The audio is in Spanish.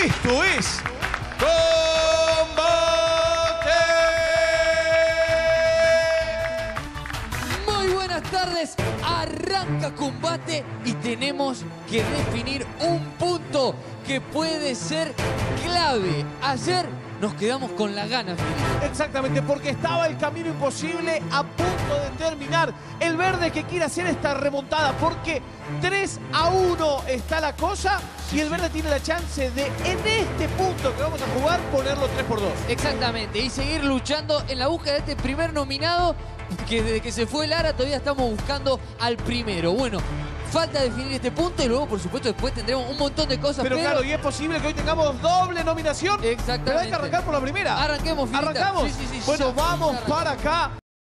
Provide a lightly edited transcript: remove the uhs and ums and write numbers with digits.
Esto es Combate. Muy buenas tardes, arranca Combate y tenemos que definir un punto que puede ser clave. Ayer nos quedamos con las ganas, Felipe. Exactamente, porque estaba el camino imposible a punto de terminar. El verde que quiere hacer esta remontada, porque 3-1 está la cosa y el verde tiene la chance de, en este punto que vamos a jugar, ponerlo 3-2. Exactamente, y seguir luchando en la búsqueda de este primer nominado, que desde que se fue Lara todavía estamos buscando al primero. Bueno, falta definir este punto y luego, por supuesto, después tendremos un montón de cosas. Pero claro, y es posible que hoy tengamos doble nominación. Exactamente. Pero hay que arrancar por la primera. Arranquemos, Filita. ¿Arrancamos? Sí. Bueno, Ya, vamos ya para acá.